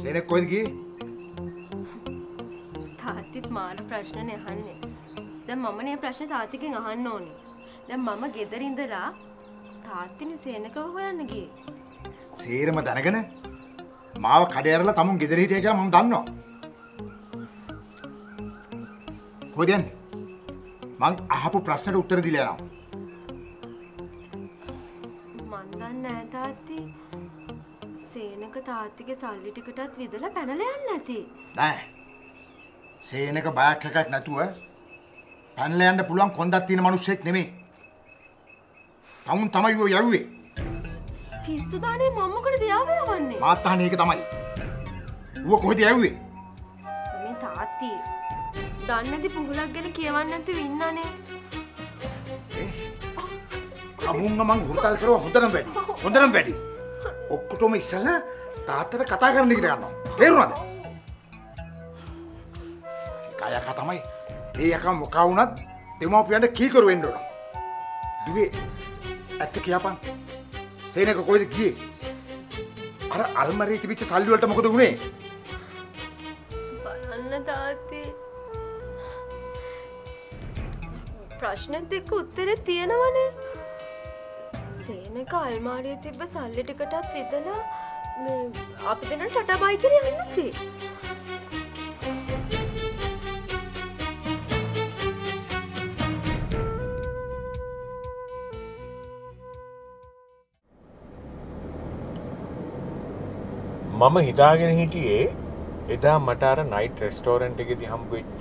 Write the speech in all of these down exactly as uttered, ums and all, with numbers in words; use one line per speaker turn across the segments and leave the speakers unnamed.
සේනෙක් කොහෙද ගියේ?
තාත්තිත් මාන ප්‍රශ්නනේ අහන්නේ. දැන් මමනේ ප්‍රශ්නේ තාත්තිගෙන් අහන්න ඕනේ. දැන් මම ගෙදර ඉඳලා තාත්තිනේ සේනකව හොයන්න ගියේ.
සේරම දැනගෙන මාව කඩේ ඇරලා තමුන් ගෙදර හිටියා කියලා මම දන්නවා. කොහෙද යන්නේ? මං අහපු ප්‍රශ්නට උත්තර දීලා යනවා.
මන් දන්නේ නැහැ තාත්ති. සේනක තාත්තිගේ සල්ලි ටිකටත් විදලා පැනලා යන්නේ නැති.
නෑ. සේනක බයක් එකක් නැතුව පැනලා යන්න පුළුවන් කොන්දක් තියෙන මිනිස්සෙක් නෙමෙයි. තමුන් තමයි ඔය යව්වේ.
පිස්සු දානේ මම මොකටද යාවේ යවන්නේ?
මාත් අහන්නේ ඒක තමයි. ඌව කොහෙද යව්වේ?
මේ තාත්ති දන්නේ නැති පුහුලක් ගැන කියවන්න නැතුව ඉන්නනේ.
ඒ අමුංග මං හුරුතල් කරුවා හොඳටම වැඩි. හොඳටම වැඩි. ඔක්කොටම ඉස්සලා තාත්තට කතා කරන්න ඉගෙන ගන්නවා. තේරුණාද? කායක තමයි. මේ යකා මොකා වුණත් දෙමෝපියන්ට කීකරු වෙන්න ඕන. දුවේ ඇත්ත කියපන්. සේනක කොහෙද ගියේ? අර අල්මාරියේ තිබිච්ච සල්ලි වලට මොකද වුනේ?
බලන්න තාත්ති. ප්‍රශ්නෙත් එක්ක උත්තරේ තියෙනවනේ. සේනක අල්මාරියේ තිබ්බ සල්ලි ටිකටත් විදලා මේ අපි දෙන්නට ටටා බයි කියලා යන්නේ නැති.
මම හිතාගෙන හිටියේ එදා මට අර නයිට් රෙස්ටෝරන්ට් එකේදී හම්බෙච්ච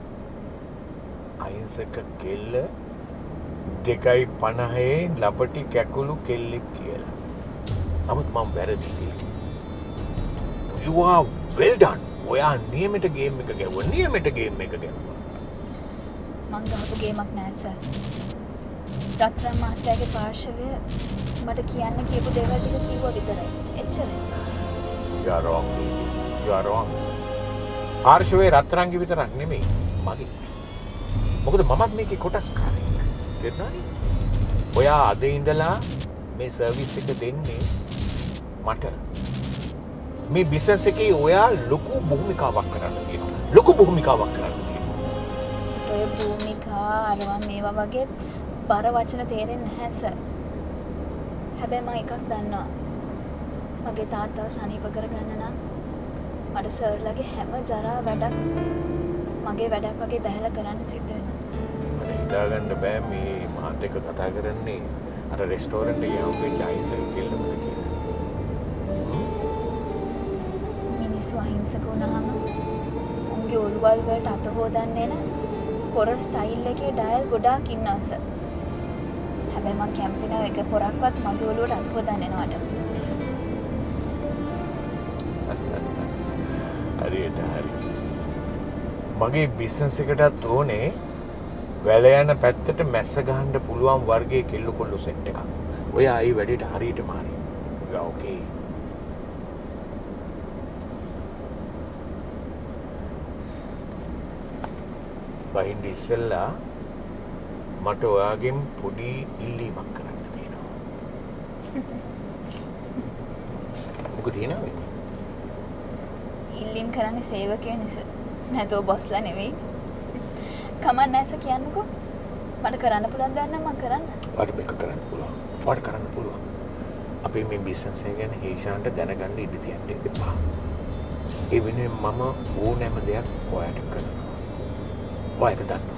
අහිංසක කෙල්ල දෙකයි පනහේ ලපටි කැකුළු කෙල්ලෙක් කියලා. නමුත් මම වැරදි කිව්වා. You are well done. ඔයා නියමෙට ගේම් එක ගැව්වා. නියමෙට ගේම් එක ගැව්වා.
මං ගහපු ගේමක් නෑ සර්. රත්තරන් මහත්තයාගේ පාර්ශවය මට කියන්න කියපු දේවල් ටික කිව්වා විතරයි. එච්චරයි.
You are wrong. You are wrong. පාර්ශවයේ රත්තරන්ගේ විතරක් නෙමෙයි. මගේ. මොකද මමත් මේකේ කොටස්කාරයෙක්. තේරුණානේ? ඔයා අද ඉඳලා මේ සර්විස් එක දෙන්නේ මට. මේ බිස්නස් එකේ ඔයා ලොකු භූමිකාවක් කරන්න තියෙනවා. ලොකු භූමිකාවක් කරන්න තියෙනවා.
ඔය භූමිකා අරවා මේවා වගේ බර වචන තේරෙන්නේ නැහැ සර්. හැබැයි මම එකක් දන්නවා. මගේ තාත්තාව සනීප කරගන්න නම් මට සර්ලගේ හැම ජරා වැඩක් මගේ වැඩක් වගේ බැහැලා කරන්න සිද්ධ වෙනවා.
මට හිතාගන්න බෑ මේ මාත් එක්ක කතා කරන්නේ අර රෙස්ටෝරන්ට් එකේ හම්බෙච්ච අහිංසක කෙල්ලමද කියලා.
මිනිස්සු අහිංසක වුණාම උන්ගේ ඔළුවල් වලට අත හොදන්නේ නැ පොර ස්ටයිල් එකේ ඩයල් ගොඩාක් ඉන්නවා සර්. හැබැයි මම කැමති නෑ එක පොරක්වත් මගේ ඔළුවට අත හොදන්නේ නවට.
හරියට හරි. මගේ බිස්නස් එකටත් ඕනේ වැල යන පැත්තට මැස්ස ගහන්න පුළුවන් වර්ගයේ කෙල්ල කොල්ල සෙට් එකක්. ඔය ආයි වැඩේට හරියටම හරි. ඔයා ඕකේ. බහින්ද ඉස්සෙල්ලා මට ඔයාගෙන් පොඩි ඉල්ලීමක් කරන්න තියෙනවා. මොකද තියෙනවද?
ඉල්ලීම් කරන්නේ සේවකයෝ නිසා. නැතෝ බොස්ලා නෙවෙයි. කමක් නැස කියන්නකෝ. මට කරන්න පුළුවන් දන්න මම කරන්න.
ඔයාලට මේක කරන්න පුළුවන්. ඔයාලට කරන්න පුළුවන්. අපේ මේ බිස්නස් එක ගැන හේෂාන්ට දැනගන්න ඉඩ තියන්න එපා. ඒ වෙනුවෙන් මම ඕනෑම දෙයක් ඔයාලට කරනවා. ඔයා ඒක දන්නවා.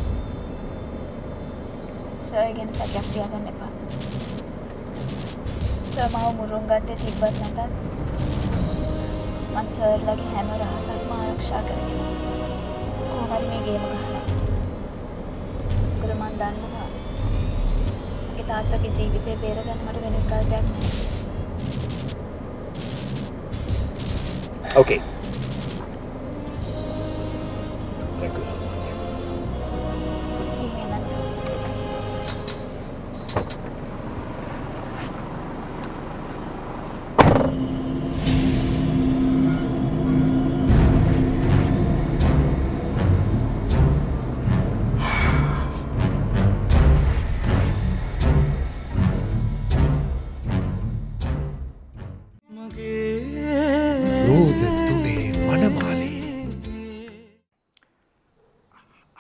සර් ගැන සැකයක් තියාගන්න එපා. සර් මාව මුරුන් ගත්තේ තිබ්බත් නැතත් මං සර්ලගේ හැම රහසක්ම ආරක්ෂා කරගෙන කොහොම හරි මේ ගේම ගහනවා. මොකද මං දන්නවා මගේ තාත්තගේ ජීවිතේ බේරගන්න මට වෙන විකල්පයක් නැහැ.
Okay. Thank you so much.
ඊගෙන සර්.
Rooda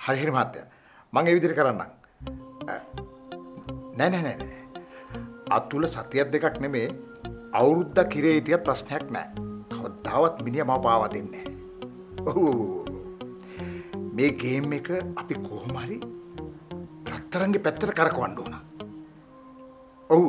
හරි හරි මහත්තයා. මම ඒ විදිහට කරන්නම්. නෑ නෑ නෑ. අතුල සතියක් දෙකක් නෙමේ අවුරුද්දක් කිරේ හිටියත් ප්‍රශ්නයක් නෑ. කවදාවත් මිනිහා මාව පාවා දෙන්නේ නෑ. ඔව්. මේ ගේම් එක අපි කොහොම හරි රත්තරන්ගේ පැත්තට කරකවන්න ඕන. ඔව්.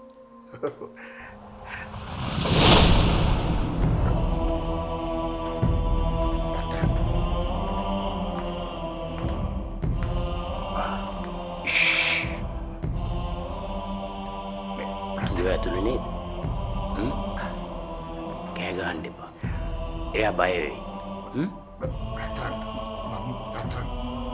ඇතුළේ නේද? හ්ම්? කෑ ගහන්න එපා. එයා බය වෙයි. හ්ම්?
රත්තරන් මම රත්තරන්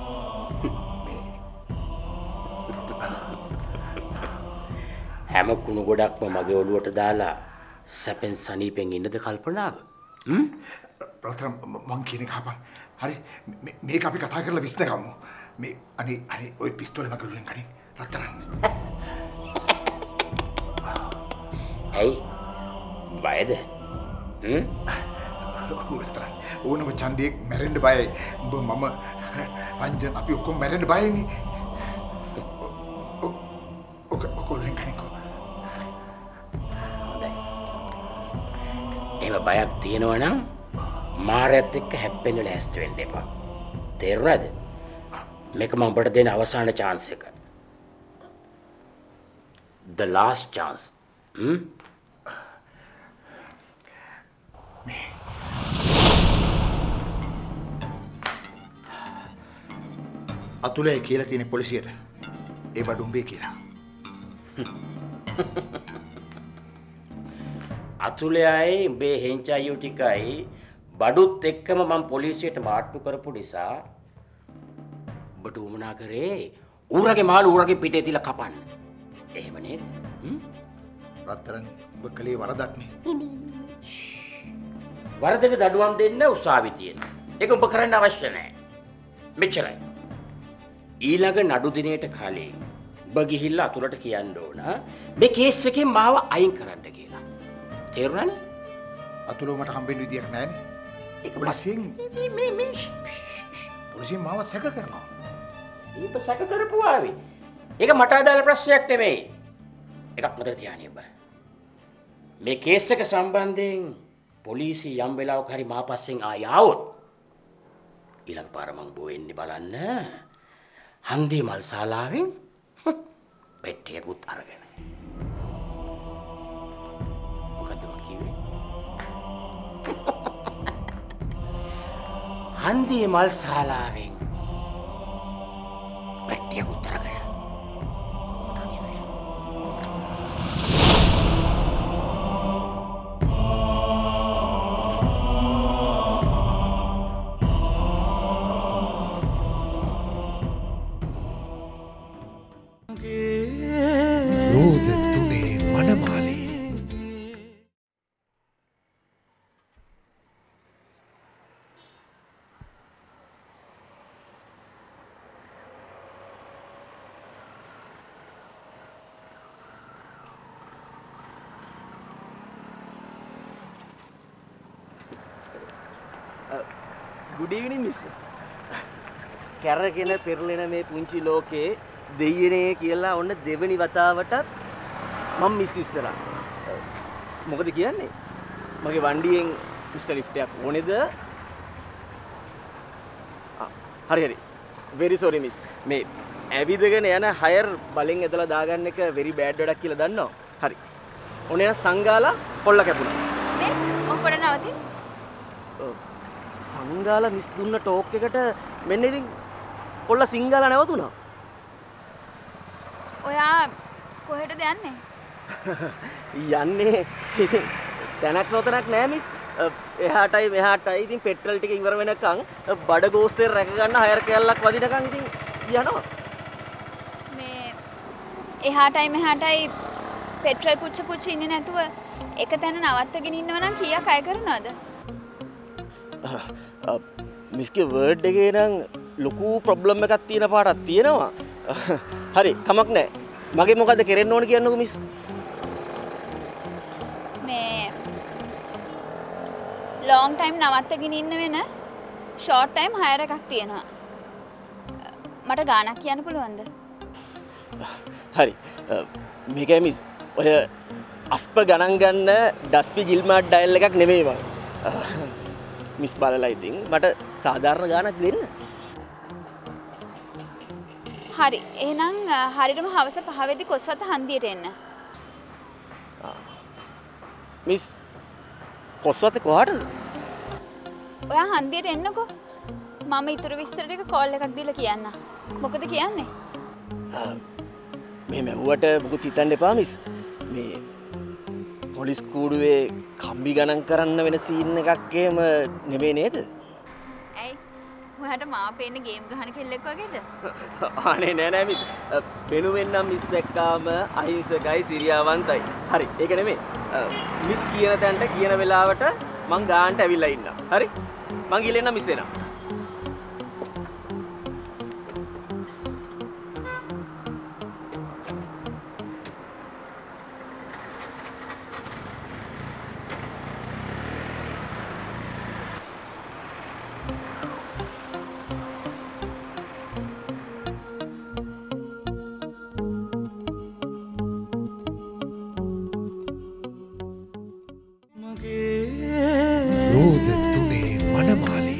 හැම කුණු ගොඩක්ම මගේ ඔළුවට දාලා සැපෙන් සනීපෙන් ඉන්නද කල්පනාව? හ්ම්?
රත්තරන් මං කියන එක හපන්. හරි මේක අපි කතා කරලා විශ්ලේෂණය කරමු. මේ අනේ අනේ ওই පිස්තෝලේ මගේ ඔළුවෙන් කනින් රත්තරන්.
ඇයි බයද? හ්ම්?
රත්තරන් ඕනම ඡන්දියෙක් මැරෙන්න බයයි. උඹ මම රංජන් අපි ඔක්කොම මැරෙන්න බයයිනේ. ඔක ඔකොලෙන් කනිකෝ.
හොඳයි. එහෙම බයක් තියෙනවා නම් මාරයත් එක්ක හැප්පෙන්න ලෑස්ති වෙන්න එපා. තේරුණාද? මේක මම ඔබට දෙන අවසාන chance එක. The last chance. හ්ම්?
අතුලේ කියලා තියෙන පොලිසියට ඒ බඩු උඹේ කියලා.
අතුලේ අය උඹේ හෙන්චායු ටිකයි බඩුත් එක්කම මම පොලිසියට මාට්ටු කරපු නිසා ඔබට උමනා කරේ ඌරගේ මාළු ඌරගේ පිටේ තියලා කපන්න. එහෙම නේද? හ්ම්?
රත්තරන් ඔබ කලේ වරදක් නේ.
වරදට දඩුවම් දෙන්න උසාවි තියෙනවා. ඒක ඔබ කරන්න අවශ්‍ය නැහැ. මෙච්චරයි. ඊළඟ නඩු දිනේට කලින් ඔබ ගිහිල්ලා අතුලට කියන්න ඕන මේ කේස් එකෙන් මාව අයින් කරන්න කියලා. තේරුණානේ?
අතුලෝ මට හම්බෙන්න විදියක් නැහැනේ. ඒක පොලිසියෙන් මේ මේ පොලිසියෙන් මාව සැක කරනවා.
ඊප සැක කරපුවාවේ. ඒක මට අදාළ ප්‍රශ්නයක් නෙමෙයි. එකක් මතක තියාගන්න ඔබ. මේ කේස් එක සම්බන්ධයෙන් පොලිසිය යම් වෙලාවක හරි මා පස්සෙන් ආය ආවොත් ඊළඟ පාර මං බෝ වෙන්නේ බලන්න හන්දිය මල් ශාලාවෙන් පෙට්ටියකුත් අරගෙන. මොකද්ද මං කිව්වේ? හන්දිය මල් ශාලාවෙන් පෙට්ටියකුත් අරගෙන.
Rooda Thune Manamali.
Good evening, miss. කැරගෙන පෙරලෙන මේ පුංචි ලෝකේ දෙයියනේ කියලා ඔන්න දෙවෙනි වතාවටත් මම මිස් ඉස්සරා. මොකද කියන්නේ? මගේ වண்டிයෙන් මිස්ටර් ලිෆ්ට් එකක් ඕනේද? හරි හරි. very sorry miss. මේ ඇවිදගෙන යන හයර් බලෙන් ඇදලා දාගන්න එක very bad වැඩක් කියලා දන්නවා. හරි. ඔනේ සංගාලා කොල්ල කැපුණා.
නේ? ඔක්කොට නවතින්.
සංගාලා මිස් දුන්න ටෝක් එකට මෙන්න ඉතින් කොල්ල සිංගාලා නැවතුණා.
ඔයා කොහෙටද යන්නේ?
යන්නේ ඉතින් තැනක් නොතැනක් නෑ මිස්. එහාටයි මෙහාටයි ඉතින් පෙට්‍රල් ටික ඉවර වෙනකන් බඩ ගෝස්තේ රැක ගන්න හයර් කැල්ලක් වදිනකන් ඉතින් යනවා.
මේ එහාටයි මෙහාටයි පෙට්‍රල් පුච්ච පුච්ච ඉන්නේ නැතුව එක තැන නවත්තගෙන ඉන්නව නම් කීයක් අය කරනවද?
මිස්ගේ වර්ඩ් එකේ නම් ලොකු ප්‍රොබ්ලම් එකක් තියෙන පාටක් තියෙනවා. හරි කමක් නෑ. මගේ මොකද්ද කරෙන්න ඕන කියන්නකෝ මිස්.
මේ ලොන්ග් ටයිම් නවත්තගෙන ඉන්න වෙන ෂෝට් ටයිම් හයර් එකක් තියෙනවා. මට ගානක් කියන්න පුළුවන්ද?
හරි. මේකයි මිස්. ඔය අස්ප ගණන් ගන්න ඩස්පි ගිල්මාට් ඩයල් එකක් නෙමෙයි මම. මිස් බලලා ඉතින් මට සාධාරණ ගානක් දෙන්න.
හරි. එහෙනම් හරියටම හවස පහ වෙදි කොස්වත හන්දියට එන්න.
මිස් කොස්වත කොහටද?
ඔයා හන්දියට එන්නකෝ. මම ඊටු විස්තර ටික කෝල් එකක් දීලා කියන්න. මොකද කියන්නේ?
මේ මැව්වට මොකුත් හිතන්න එපා මිස්. මේ පොලිස් කූඩුවේ කම්බි ගණන් කරන්න වෙන සීන් එකක් එහෙම නෙමෙයි නේද?
ඇයි? ඔයාට මාව පේන්නේ ගේම් ගහන කෙල්ලෙක් වගේද?
අනේ නෑ නෑ මිස්. පෙනුවෙන් නම් මිස් දැක්කාම අහිංසකයි සිරියාවන්තයි. හරි. ඒක නෙමෙයි. මිස් කියන තැනට කියන වෙලාවට මං ගානට ඇවිල්ලා ඉන්නම්. හරි? මං ගිහලා මිස් එනවා.
Rooda Thune Manamali.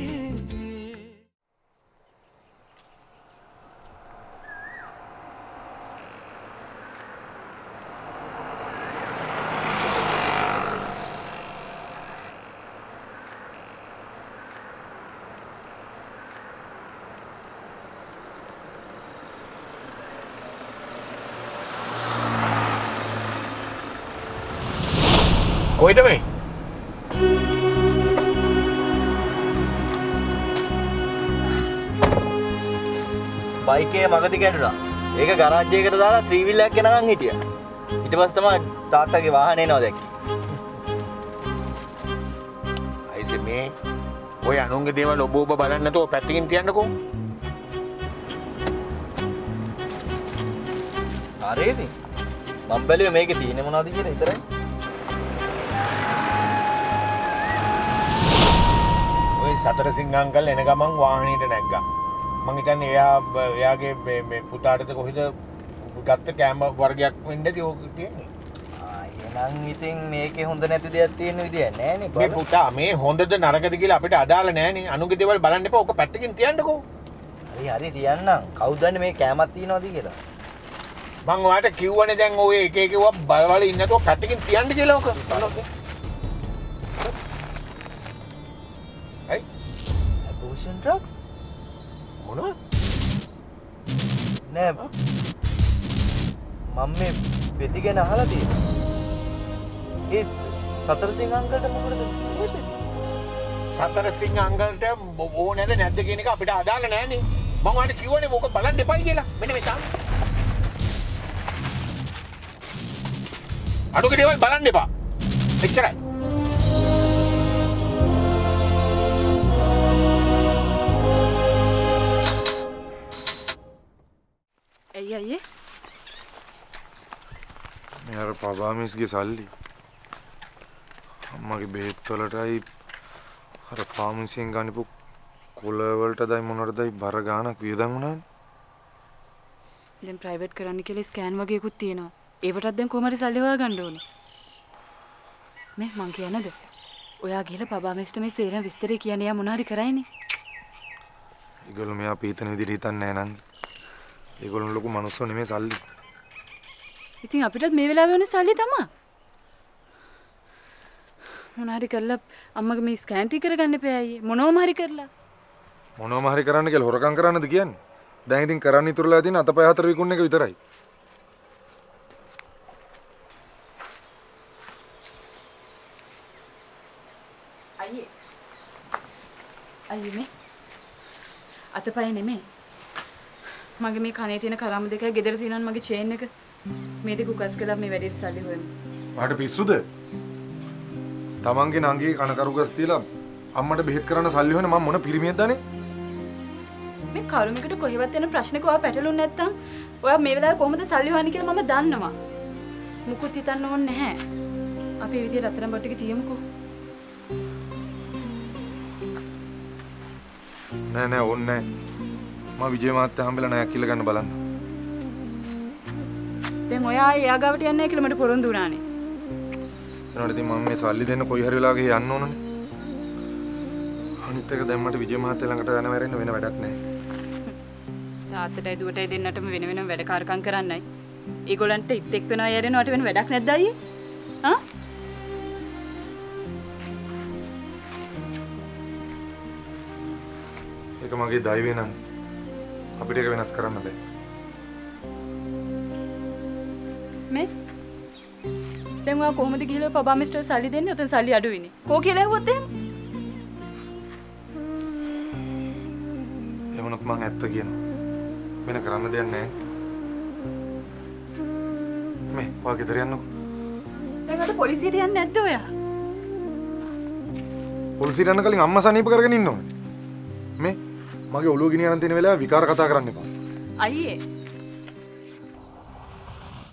කොයිද මේ?
බයික් එක මගදී කැඩුනා. ඒක ගරාජ් එකකට දාලා ත්‍රී වීලර් එකක් ගෙනගන් හිටියා. ඊට පස්සේ තමයි තාත්තගේ වාහනේ එනවා දැක්කේ.
අයිසේ මේ ඔය අනුන්ගේ දේවල් ඔබ ඔබ බලන්න නැතුව පැත්තකින් තියන්නකෝ.
හරිද? මම බැලුවේ මේකේ තියෙන්නේ මොනවද කියලා විතරයි.
ඔය සතර සිංහ අංකල් එන ගමන් වාහනේට නැග්ගා. මං හිතන්නේ එයා එයාගේ මේ මේ පුතාටද කොහෙද ගත්ත කෑම වර්ගයක් වෙන්න ඇති ඕක තියෙන්නේ.
ආ එහෙනම් ඉතින් මේකේ හොඳ නැති දෙයක් තියෙන විදියක් නෑනේ.
මේ පුතා මේ හොඳද නරකද කියලා අපිට අදාළ නෑනේ. අනුන්ගේ දේවල් බලන්න එපා. ඕක පැත්තකින් තියන්නකෝ.
හරි හරි තියන්නම්. කවුද දන්නේ මේ කෑමක් තියනවද කියලා?
මං ඔයාලට කිව්වනේ දැන් ඔය එක එක ඒවා බලවල ඉන්න නැතුව පැත්තකින් තියන්න කියලා ඕක. හයි.
abortion drugs?
මොනවද?
නෑ මම මේ පෙති ගැන අහලා තියෙනවා. ඒ සතර සිංහ අංකල්ට මොකටද මේ පෙති?
සතර සිංහ අංකල්ට ඕනේද නැද්ද කියන එක අපිට අදාළ නෑනේ. මම ඔයාලට කිව්වනේ මොක බලන්න එපයි කියලා. මෙන්න මේ තාම. අනුගේ දේවල් බලන්න එපා. එච්චරයි.
ඇයි අයියේ?
මේ අර පබාමිස්ගේ සල්ලි අම්මගේ බෙහෙත් වලටයි අර ෆාමසියෙන් ගන්නපු කොළ වලටදයි මොනටදයි බර ගාණක් වියදම් වුණානේ.
දැන් ප්‍රයිවට් කරන්න කියලා ස්කෑන් වගේකුත් තියෙනවා. ඒවටත් දැන් කොහමද සල්ලි හොයාගන්න ඕනේ. මේ මං කියනද? ඔයා ගිහලා පබාමිස්ට මේ සේරම විස්තරේ කියන්නේ යා මොන හරි කරයිනේ.
ඒගොල්ලෝ මෙයා පීතන විදිහට හිතන්නේ නැහැ නංගි. ඒගොල්ලෝ ලොකු මිනිස්සු නෙමෙයි සල්ලි.
ඉතින් අපිටත් මේ වෙලාවේ ඕනේ සල්ලි තමයි. මොන හරි කරලා අම්මගේ මේ ස්කෑන් ටික කරගන්න එපා අයියේ. මොනවම හරි කරලා.
මොනවම හරි කරන්න කියලා හොරකම් කරන්නද කියන්නේ? දැන් ඉතින් කරන්න ඉතුරුලා තියෙන අතපය හතර විකුණන එක විතරයි.
අයියේ. අයියේ මේ අතපය නෙමෙයි. මගේ මේ කනේ තියෙන කරාම දෙකයි ගෙදර තියෙනවා මගේ චේන් එක. මේ දෙක උකස් කළා මේ වැඩේට සල්ලි හොයමු.
වාට පිස්සුද? තමන්ගේ නංගිගේ කන කරුගස් තියලා අම්මට බෙහෙත් කරන්න සල්ලි හොයන මම මොන පිරිමියෙක්ද අනේ?
මේ කරුමෙකුට කොහෙවත් යන ප්‍රශ්නක ඔයා පැටලුනේ නැත්තම් ඔයා මේ වෙලාවේ කොහොමද සල්ලි හොයන්නේ කියලා මම දන්නවා. මුකුත් හිතන්න ඕනේ නැහැ. අපි මේ විදිහට අතරම් බට් ටික තියමුකෝ.
නෑ නෑ ඕනේ නෑ. මම විජය මහත්තයා හම්බෙලා නෑ කියලා ගන්න බලන්න.
දැන් ඔයා එයා ගාවට යන්නේ කියලා මට පොරොන්දු වුණානේ.
එනකොට ඉතින් මම මේ සල්ලි දෙන්න කොයි හරි වෙලාවක යන්න ඕනනේ. අනිත් එක දැන් මට විජය මහත්තයා ළඟට යන වැරෙන්න වෙන වැඩක් නෑ.
තාත්තටයි දුවටයි දෙන්නටම වෙන වෙනම වැඩ කාර්කම් කරන්නයි. ඒගොල්ලන්ට ඉත් එක් වෙනවා යරෙනවට වෙන වැඩක් නැද්ද අයියේ? හා?
ඒක මගේ දෛවය නම් අපිට ඒක වෙනස් කරන්න බෑ.
මේ දැන් ඔයා කොහොමද ගිහලා පබා මිස්ටර් සල්ලි දෙන්නේ? උතන් සල්ලි අඩුයිනේ. කෝ කියලා ඇහුවොත් එහෙම?
එමුණක් මං ඇත්ත කියනවා. වෙන කරන්න දෙයක් නැහැ. මේ ඔයා ගෙදර යන්නකෝ.
දැන් අද පොලිසියට යන්නේ නැද්ද ඔයා?
පොලිසියට යන්න කලින් අම්මා සනීප කරගෙන ඉන්න ඕනේ. මේ මගේ ඔළුව ගිනියන්න තියෙන වෙලාව විකාර කතා කරන්න එපා.
අයියේ